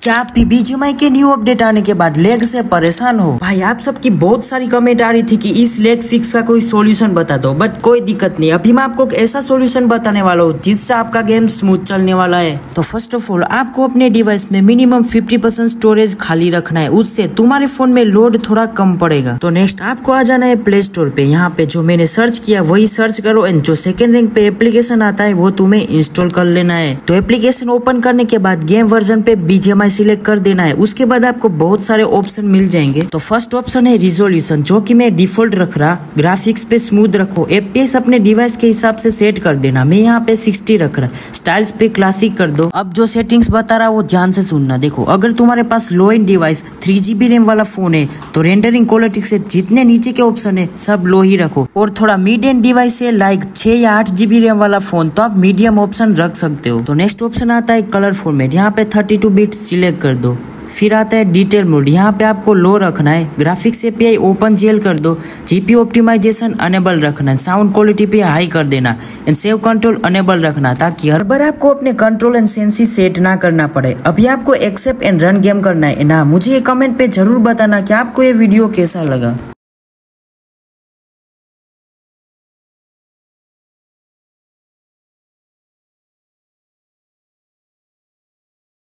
क्या आप भी बीजीएमआई के न्यू अपडेट आने के बाद लेग से परेशान हो? भाई आप सबकी बहुत सारी कमेंट आ रही थी कि इस लेग फिक्स का कोई सॉल्यूशन बता दो, बट कोई दिक्कत नहीं। अभी मैं आपको एक ऐसा सॉल्यूशन बताने वाला हूँ जिससे आपका गेम स्मूथ चलने वाला है। तो फर्स्ट ऑफ ऑल आपको अपने डिवाइस में मिनिमम 50% स्टोरेज खाली रखना है, उससे तुम्हारे फोन में लोड थोड़ा कम पड़ेगा। तो नेक्स्ट आपको आ जाना है प्ले स्टोर पे। यहाँ पे जो मैंने सर्च किया वही सर्च करो एंड जो सेकंड रैंक पे एप्लीकेशन आता है वो तुम्हें इंस्टॉल कर लेना है। तो एप्लीकेशन ओपन करने के बाद गेम वर्जन पे बीजीएमआई सिलेक्ट कर देना है। उसके बाद आपको बहुत सारे ऑप्शन मिल जाएंगे। तो फर्स्ट ऑप्शन है रिजोल्यूशन, जो कि मैं डिफॉल्ट रख रहा। ग्राफिक्स पे स्मूथ रखो, एफपीएस अपने डिवाइस के हिसाब से सेट कर देना। मैं यहाँ पे 60 रख रहा। स्टाइल्स पे क्लासिक कर दो। अब जो सेटिंग्स बता रहा वो ध्यान से सुनना। देखो, अगर तुम्हारे पास low end device 3GB RAM वाला फोन है तो रेंडरिंग क्वालिटी से जितने नीचे के ऑप्शन है सब लो ही रखो। और थोड़ा मिड एंड डिवाइस है लाइक 6 या 8GB रैम वाला फोन तो आप मीडियम ऑप्शन रख सकते हो। तो नेक्स्ट ऑप्शन आता है कलर फॉर्मेट। यहाँ पे 32 बिट सिलेक्ट कर दो। फिर आता है डिटेल मोड, यहाँ पे आपको लो रखना है। ग्राफिक्स एपीआई ओपन जेल कर दो। जीपीयू ऑप्टिमाइजेशन अनेबल रखना है। साउंड क्वालिटी पे हाई कर देना एंड सेव कंट्रोल अनेबल रखना, ताकि हर बार आपको अपने कंट्रोल एंड सेंसी सेट ना करना पड़े। अभी आपको एक्सेप्ट एंड रन गेम करना है ना। मुझे ये कमेंट पे जरूर बताना कि आपको ये वीडियो कैसा लगा।